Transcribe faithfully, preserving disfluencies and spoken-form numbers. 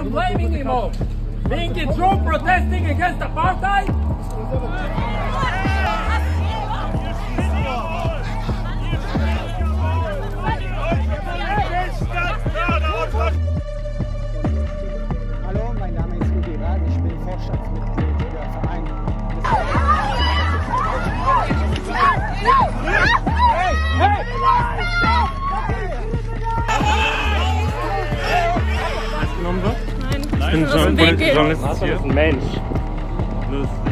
I'm blaming him all. Being in Rome protesting against apartheid? Hallo, mein Name ist Impedir, ich bin Vorstandsmitglied der Vereinigung. Genommen wird? Nein. Ich bin Journalist hier. Das ist ein Mensch.